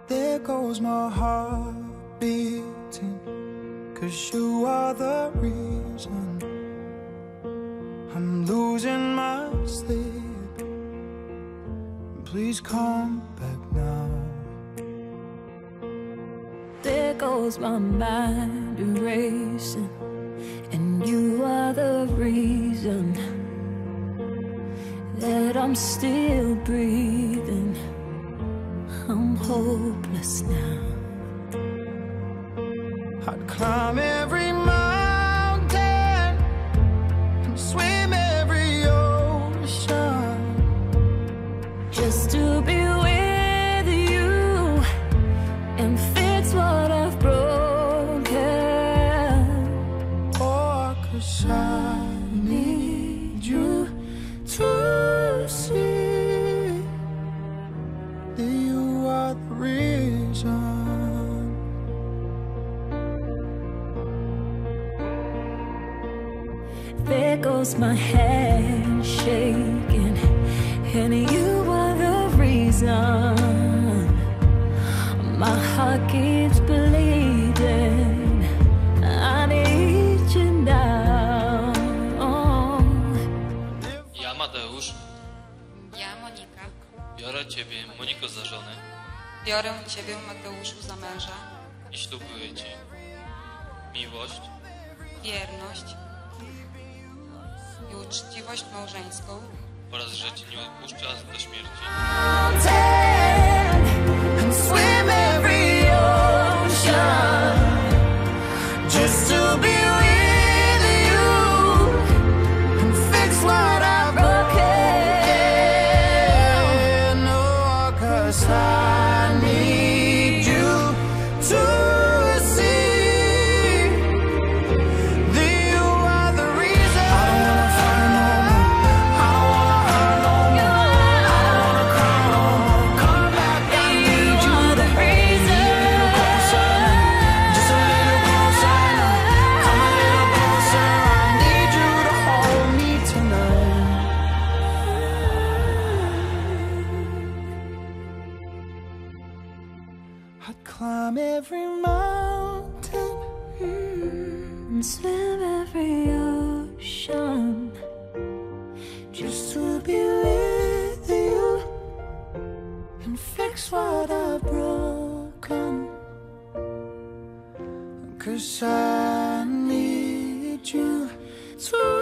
There goes my heart beating, 'cause you are the reason I'm losing my sleep. Please come back now. There goes my mind erasing, and you are the reason that I'm still breathing. I'm hopeless now. I'd climb every mountain and swim every ocean just to be with you and fix what I've broken. Oh, 'cause I need you to see that you are the reason. There goes my hand shaking, and you are the reason my heart keeps bleeding. I need you now. Ja, Mateusz, Ja, Monika, biorę Ciebie, Moniko, za żonę biorę Ciebie, Mateuszu, za męża, i ślubuję Ci miłość, wierność i uczciwość małżeńską oraz że Cię nie odpuszczę aż do śmierci. And swim every ocean just to be with you and fix what I've broken. No, 'cause I need you to see that you are the reason. I don't wanna fight no more. I don't wanna hurt no more. I don't wanna cry no more. Come back, I need you. The reason. Just a little closer now. Come a little closer. I need you to hold me tonight. I'd climb every mountain And swim every ocean just to be with you and fix what I've broken. 'Cause I need you to